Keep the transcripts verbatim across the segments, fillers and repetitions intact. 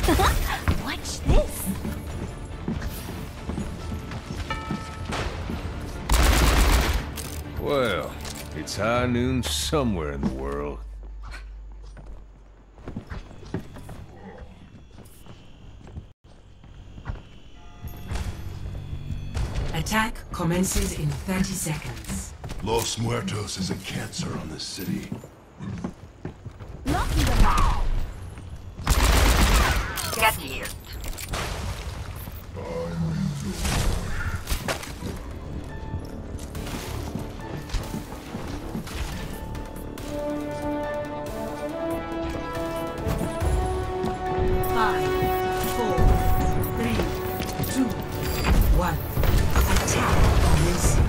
Watch this. Well, it's high noon somewhere in the world. Attack commences in thirty seconds. Los Muertos is a cancer on this city. Locking them out. Get here. Five, four, three, two, one. Attack commencing.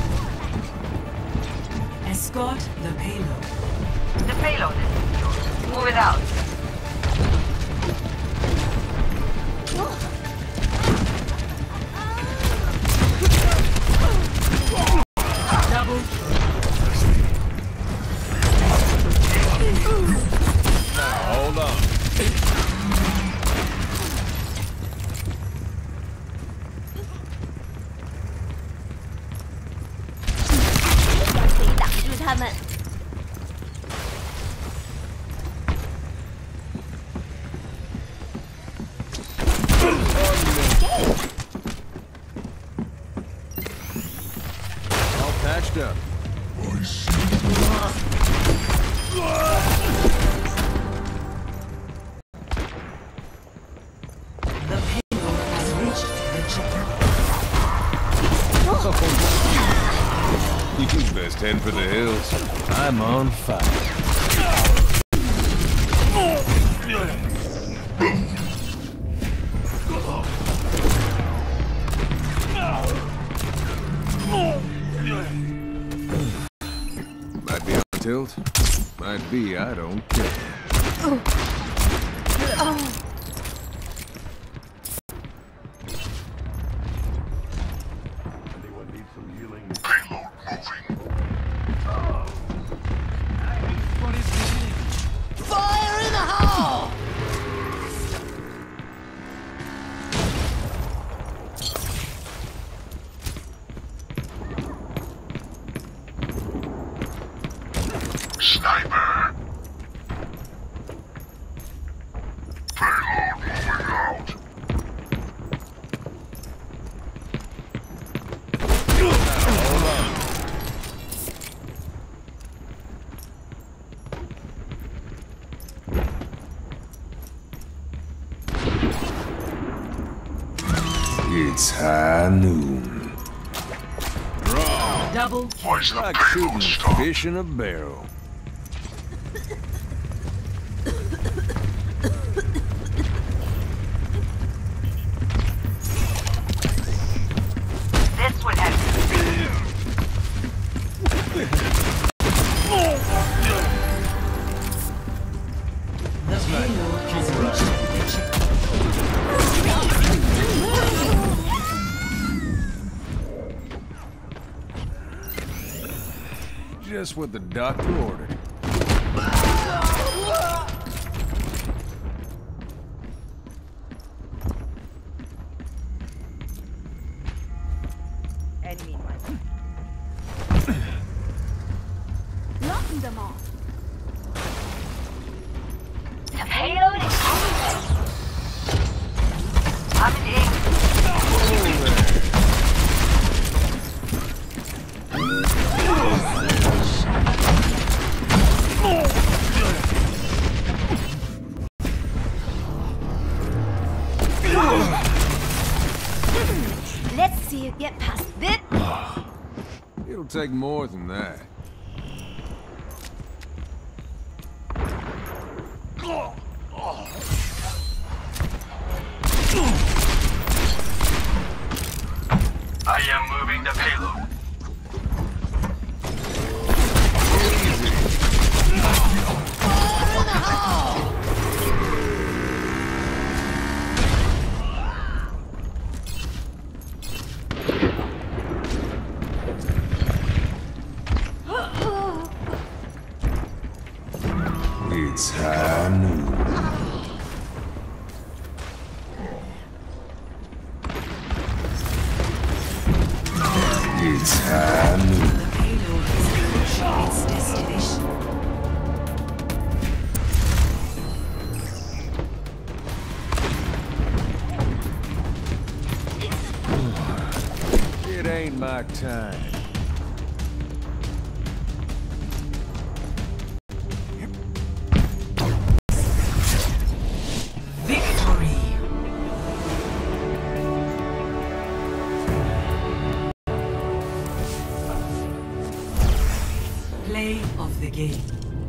Escort the payload. The payload is secured. Move it out. Double Now, hold on. 可以挡住他们。 All patched up. the payload has reached the checkpoint. You best head for the hills. I'm on fire. Might be on tilt. Might be, I don't care. Anyone need some healing? Fire in the hole! Sniper! Payload moving out. It's high noon. Draw. Double Why's the Like payload shooting stop? fish in a barrel. This would have the payload has reached the checkpoint. Just what the doctor ordered. enemy in my way. Locking them all. The payload is coming. Coming in. Let's see you get past this. It'll take more than that. I am moving the payload. It's high noon. The payload is approaching its destination. It ain't my time. Victory! Play of the game.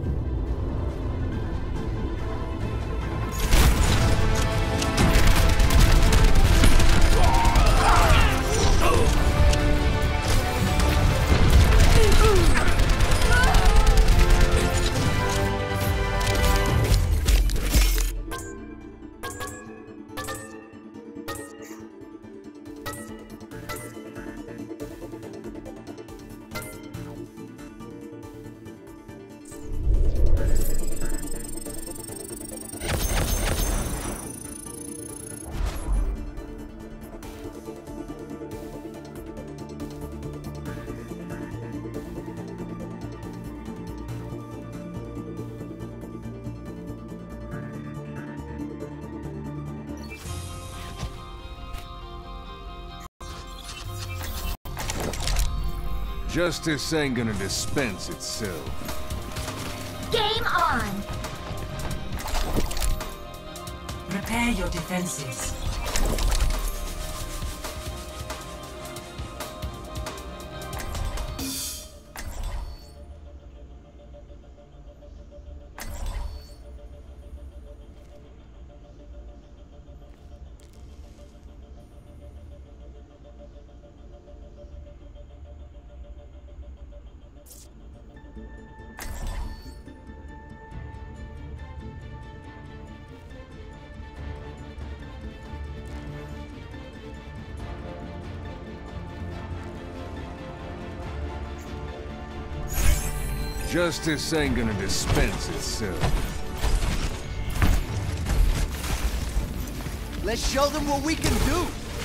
Justice ain't gonna dispense itself. Game on! Prepare your defenses. Justice ain't gonna dispense itself. Let's show them what we can do.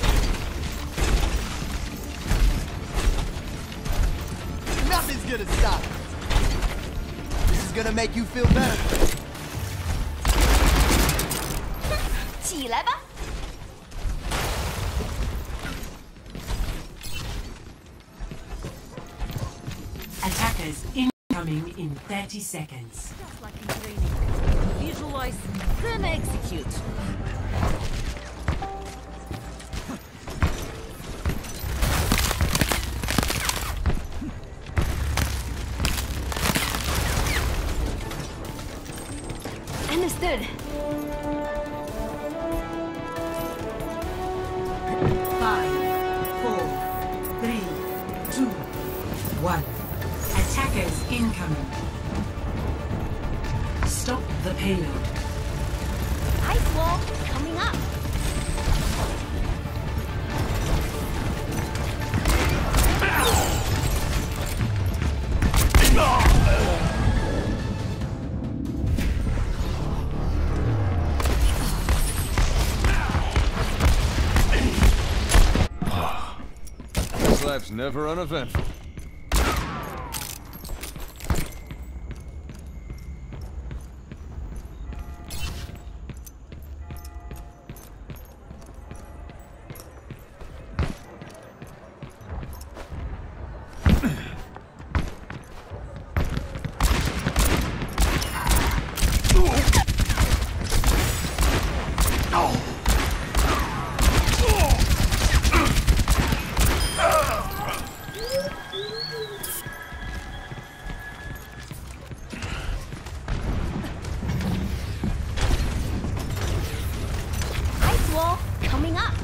Nothing's gonna stop us. This is gonna make you feel better. 起来吧！ Attackers incoming in thirty seconds. Just like in training. Visualize, then execute. Understood. Five, four, three, two, one. Attackers incoming. Stop the payload. Ice wall coming up. This life's never uneventful. Ice wall coming up.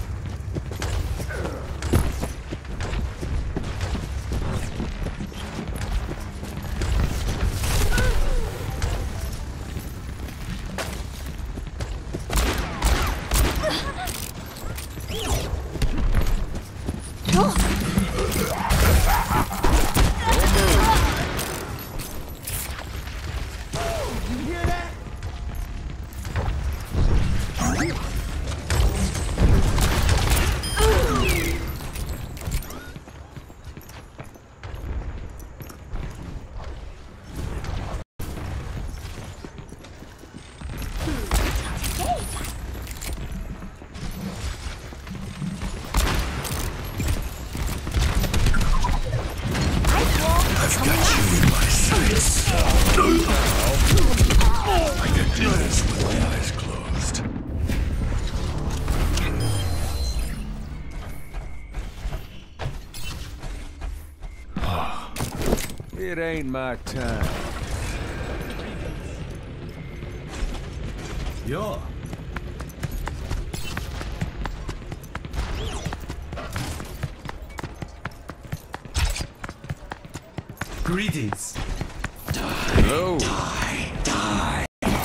You hear that? It ain't my time. Yo. Greetings. Oh. Die, die.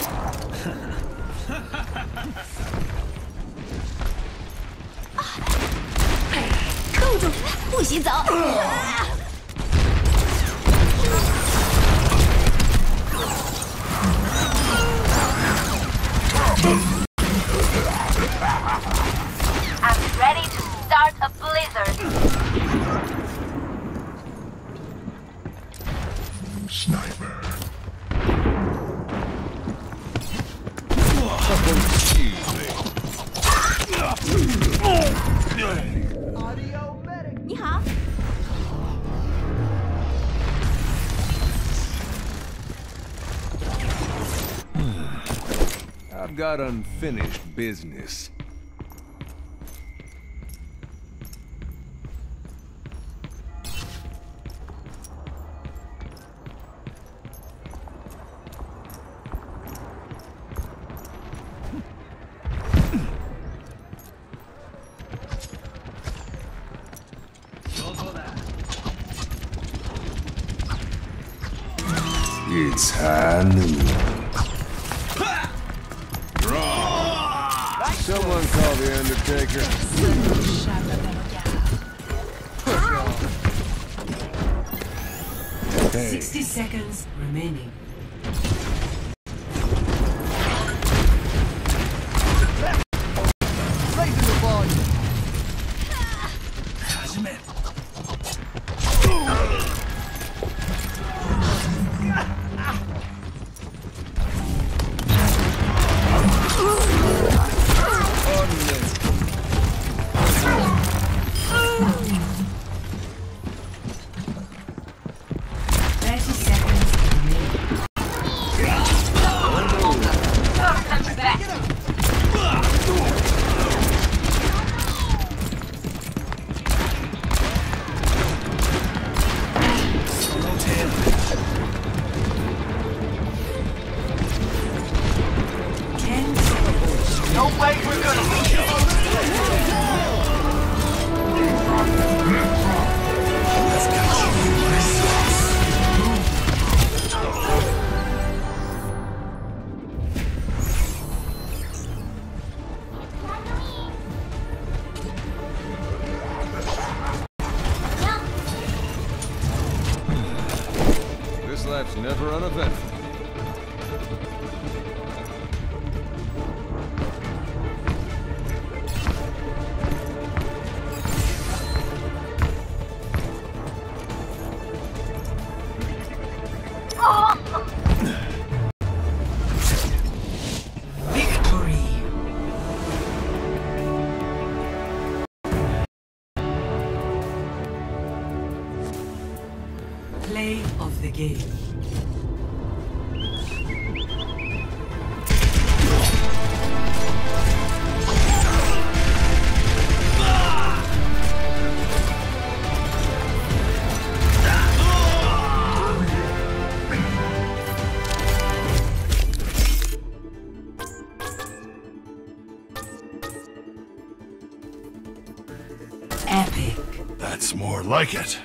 扣住，不许走！ I'm ready to start a blizzard. Sniper. Audio medic. 你好， I've got unfinished business. It's high noon. Someone call the Undertaker. Hey, sixty seconds remaining. Raising the volume. thirty seconds remaining. ten seconds. No way we're gonna lose. this lap's never uneventful. Victory. Play of the game. Epic. That's more like it.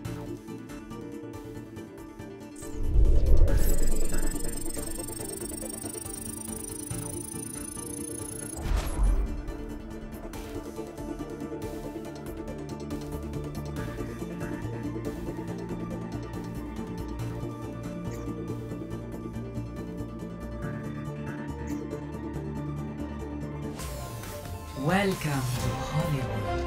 Welcome to Hollywood.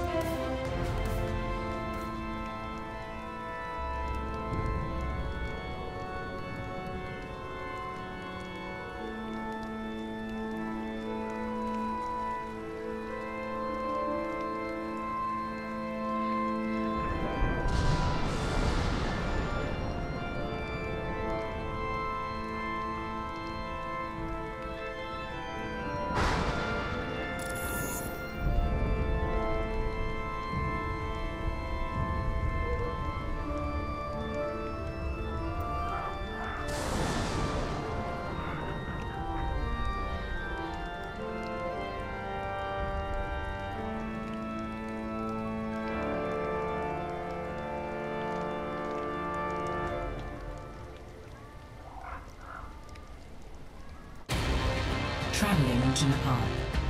Mountain apart.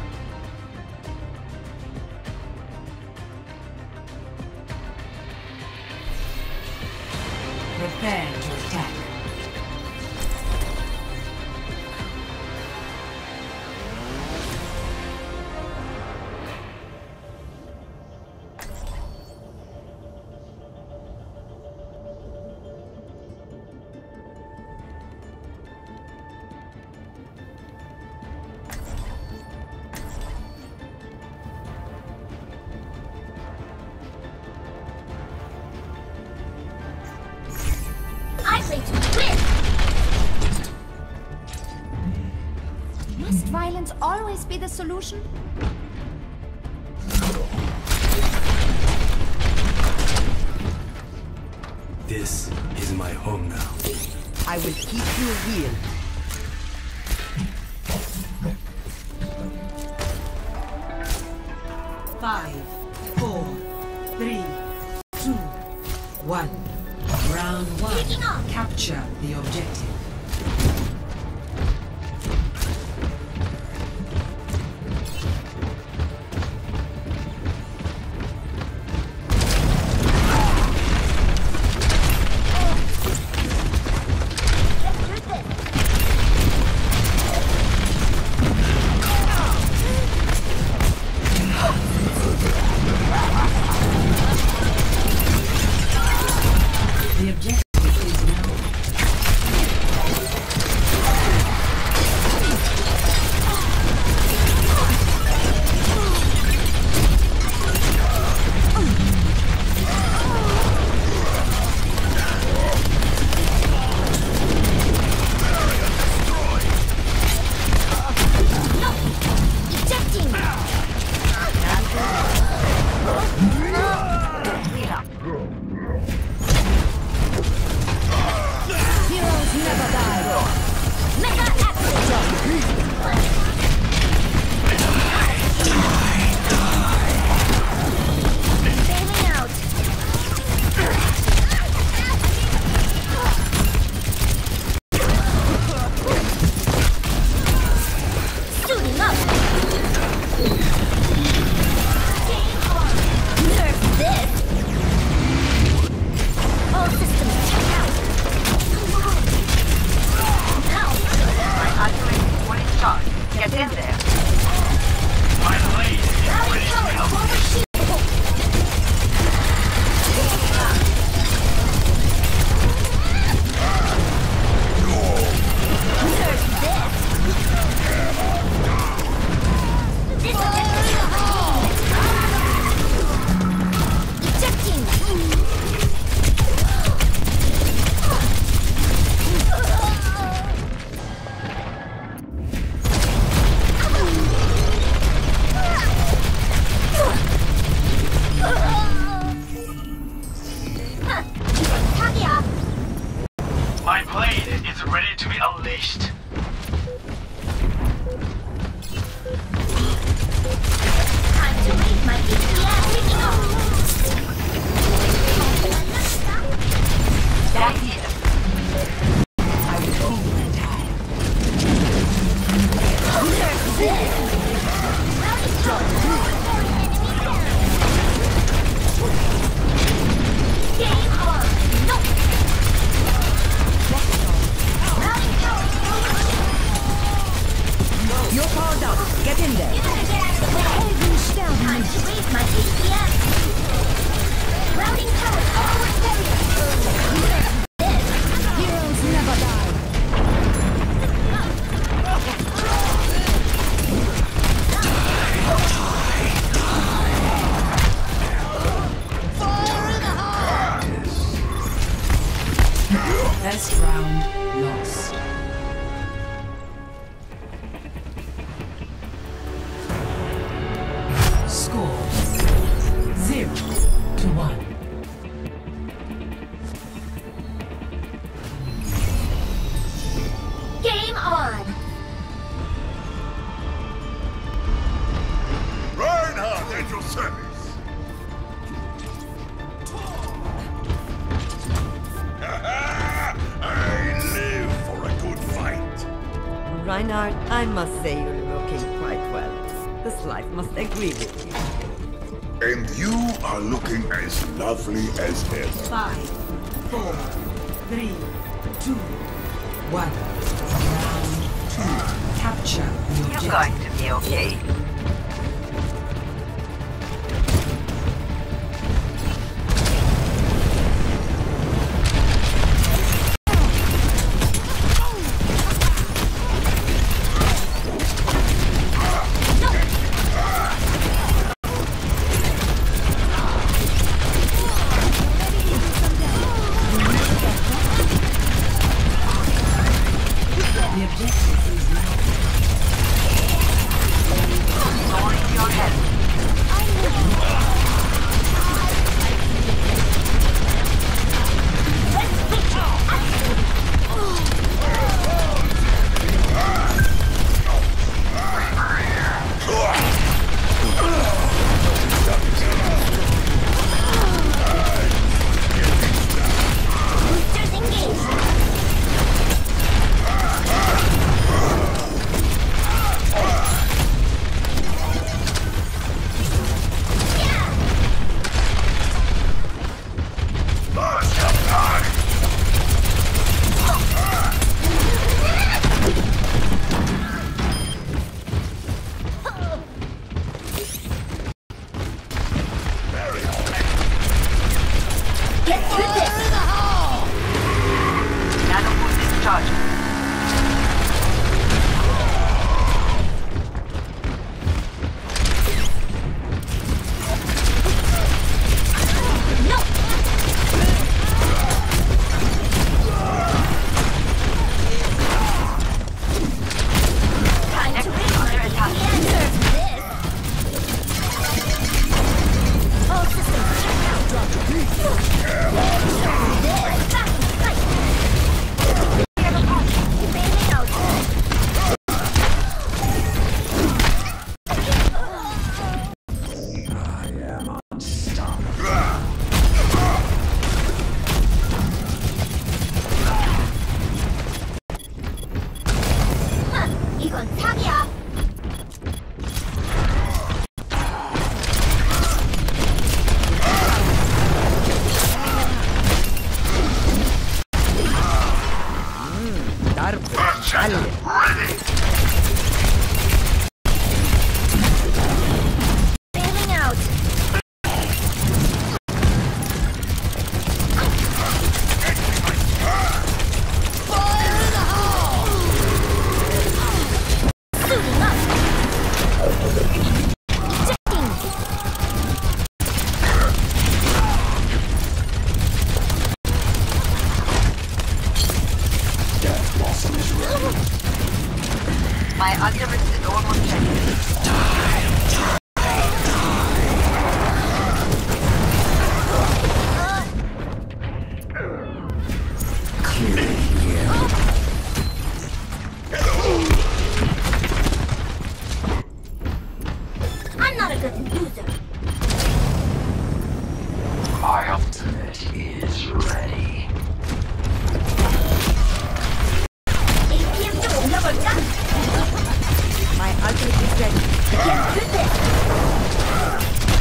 Prepare to attack. I play to win! Must violence always be the solution? This is my home now. I will keep you here. Five, four, three, two, one. Round one. Taking off. Capture the objective. The objective is now. Ejecting! Heroes never die! Mega action! Bailing out! Suiting up! Nerf this! All systems check out! Now! My artillery is charged. Get in there. My blade is Rally ready to power! help. Forward shield! Nerf this! This ejecting! Kaguya! My blade is ready to be unleashed. Time to raise my D P S kicking off! That's it. I will hold the time. Nerf this! Rally power! Game on! No! Rally power! You're powered up. Get in there. You better get out of the way! Time to raise my D P S! Routing power forward barrier! Heroes never die! First round lost. Score zero to one. Game on! Reinhardt at your service. I live for a good fight. Reinhardt, I must say you're looking Half-Life must agree with you. And you are looking as lovely as ever. Five, four, three, two, one. Round two. Capture the You're objective. going to be okay. The objective is now. Going to your head. Boosters engaged. Get through this! Nanoboost discharging. Time to Next under attack. answer this! All systems checked out. This! Bailing out. Huh, 이건 사기야. Bailing out. Fire in the hole! Suiting up. Ejecting. My ultimate is almost ready. I'm not a good loser. My ultimate is ready. 에이피엠 좀 올려볼까? My ultimate is ready. Get through this!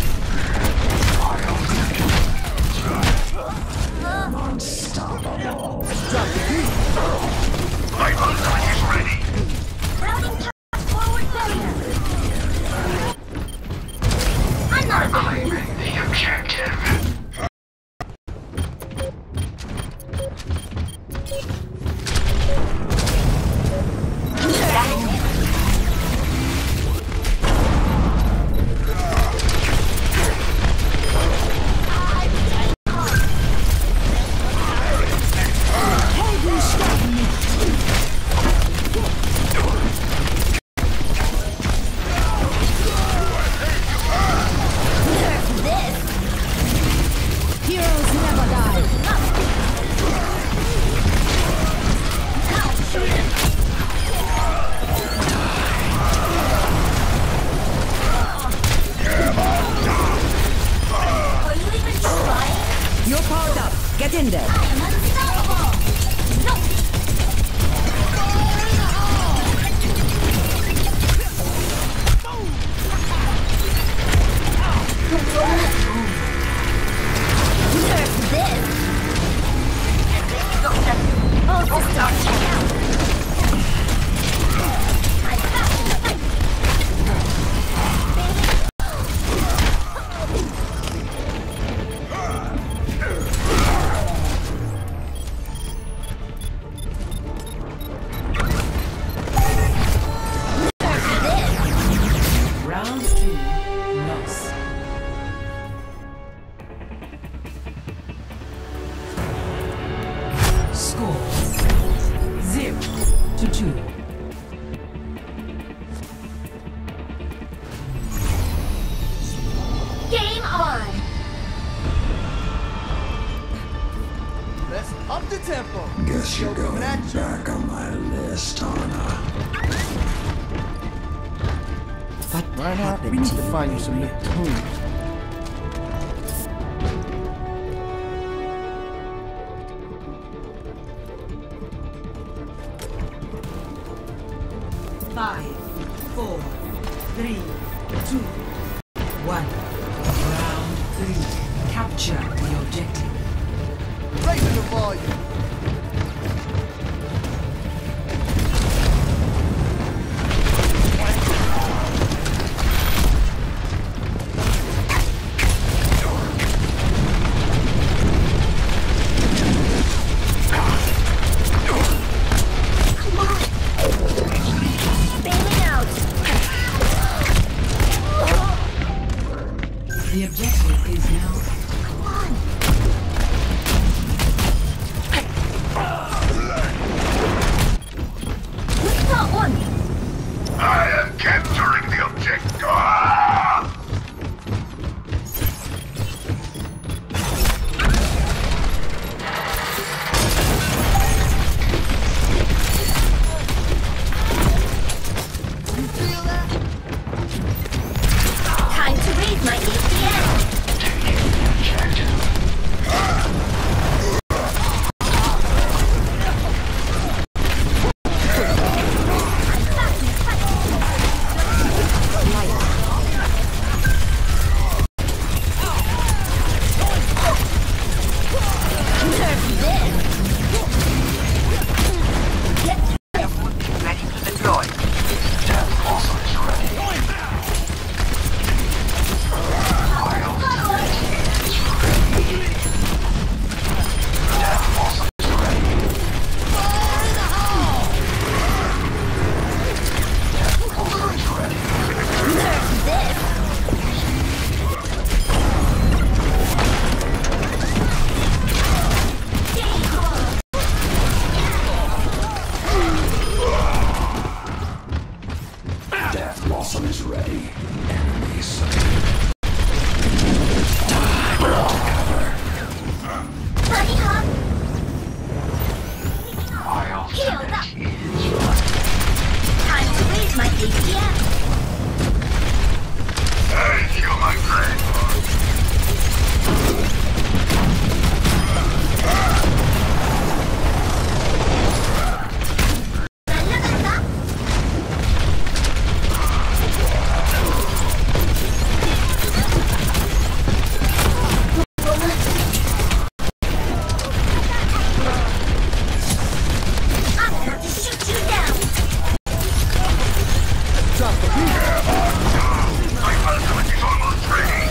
My ultimate is ready. Routing path forward barrier. I'm not a good Claiming loser. the objective. Get in there. I am unstoppable! No! Fire in the hole! two, loss. Score zero to two. Game on! Let's up the tempo. Guess you're Yo, going coming at you. back on my list, Anna. What Right now, happened we need to to you find you some new lately? tunes. Five, four, three, two, one. Round three. Capture the objective. Raising the volume. Bailing out! The objective is now Come on! Who's that one? I am capturing the objective. Ah! You feel that? Time to raise my A P M! Ready to deploy. Death also is ready. Death also is ready. Death also is ready. Death Blossom is ready. Enemy sighted. Buddy hop! My Healed up! ultimate is ready. Time to raise my A P M! Thank you, my friend. I'm about to shoot you down! Drop the beat. My ultimate is almost ready.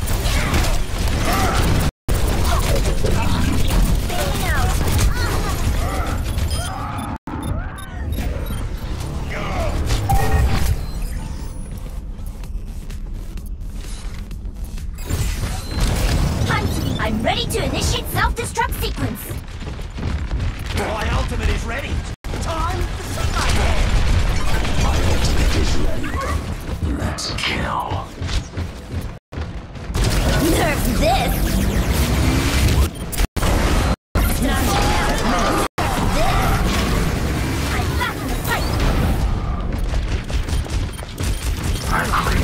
Bailing out! Time to be- I'm ready to initiate self-destruct sequence! My ultimate is ready. Time to see my My ultimate is ready. Let's kill. Nerf this! Knock me out! This! I'm back in the fight! I'm clear.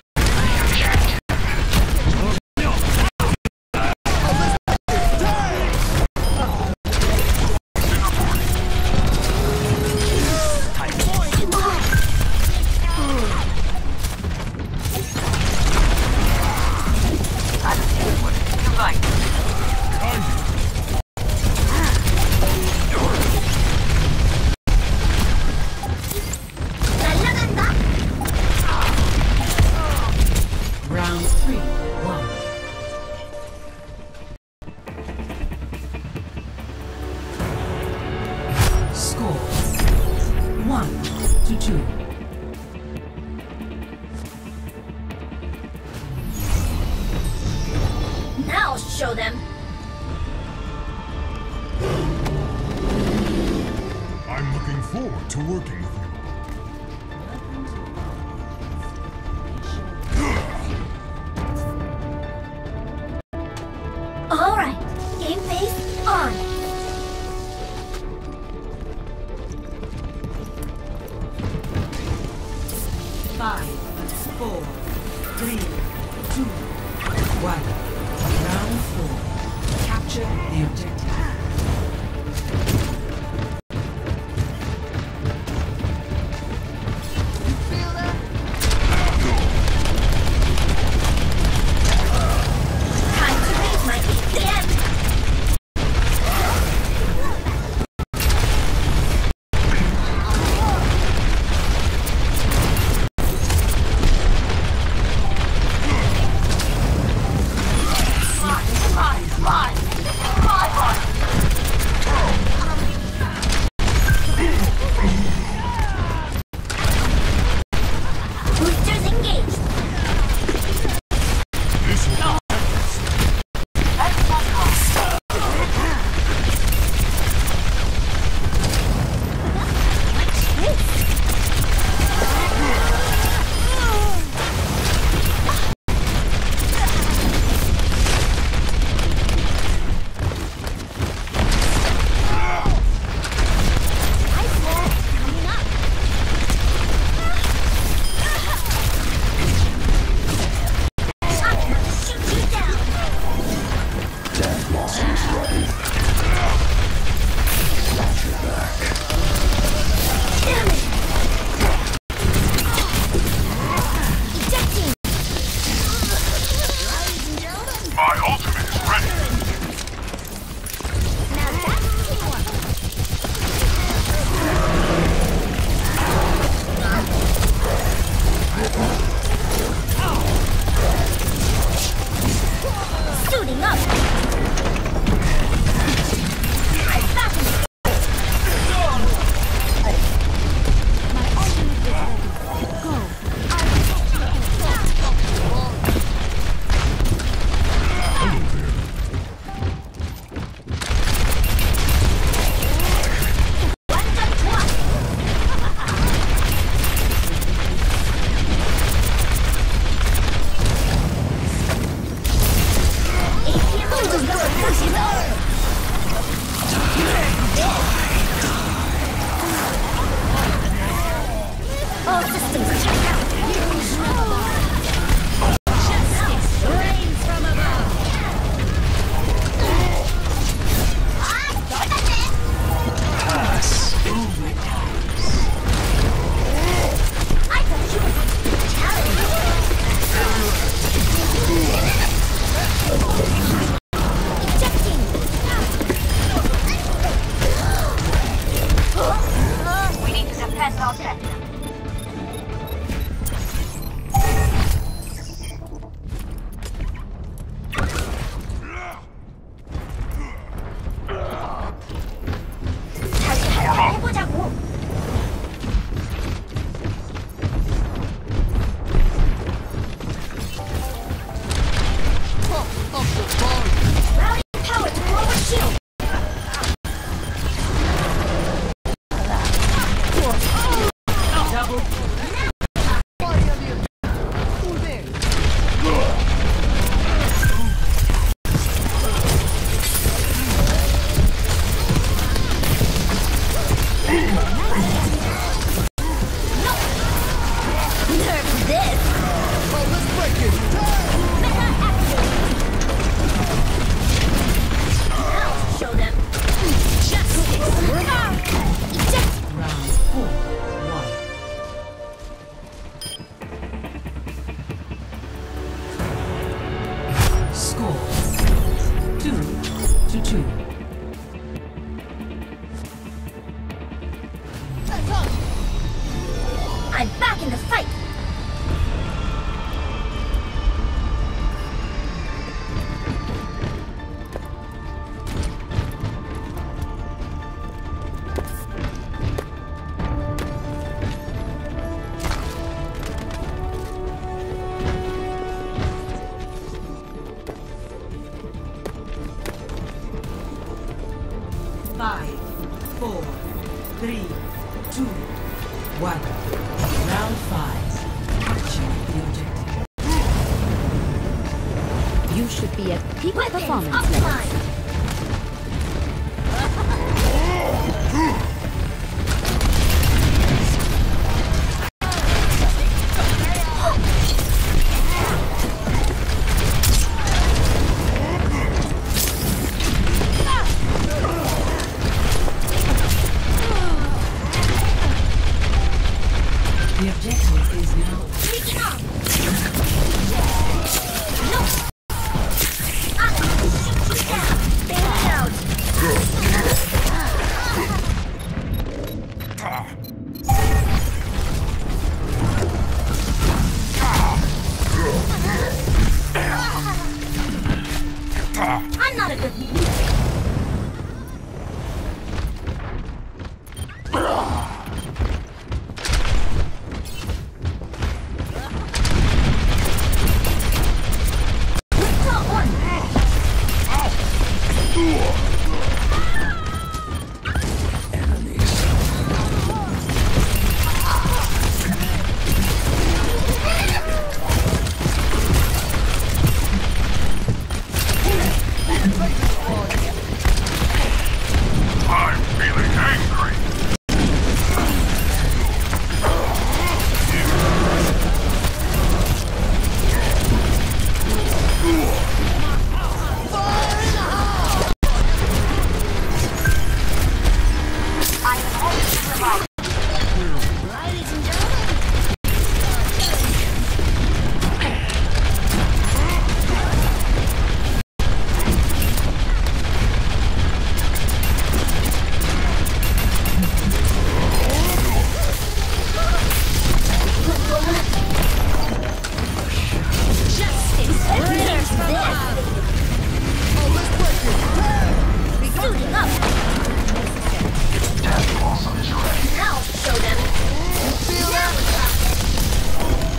show them. I'm looking forward to working with you. All right, game face on. Five, four, three, two, one. Round four. Capture the objective. I'm back in the fight! You should be at peak Weapons performance optimized. levels. The objective is now Taking off. No. I'm gonna shoot you down. Bail me out. I'm not a good leader. I'm feeling angry. Suiting up. Death Blossom is ready. Now show them. Feel that?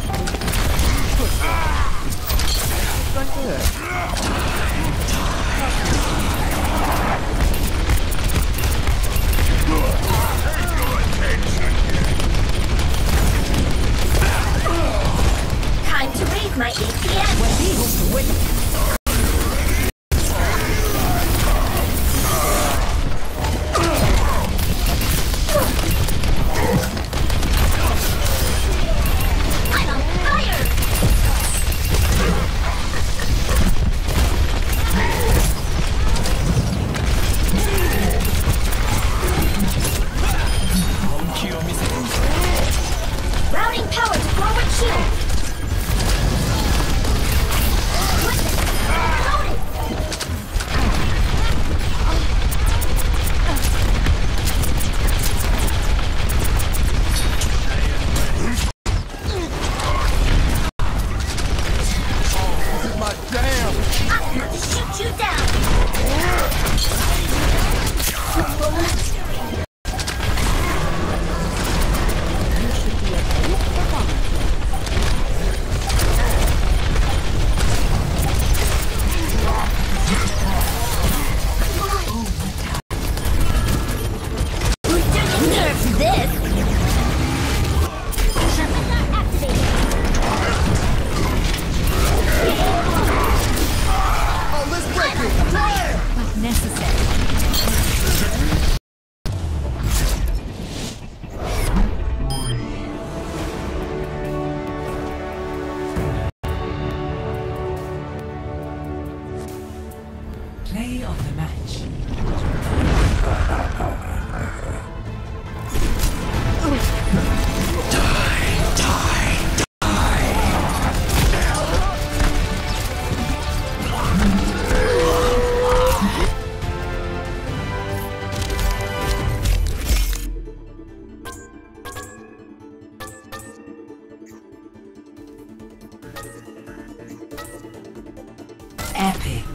Time to raise my A P S. I'm on fire. Routing power to forward shield. My damn! I'm going to shoot you down. Who deserves this? Sharpness activated. Oh, let's break it! Play! But necessary. play of the match. Epic.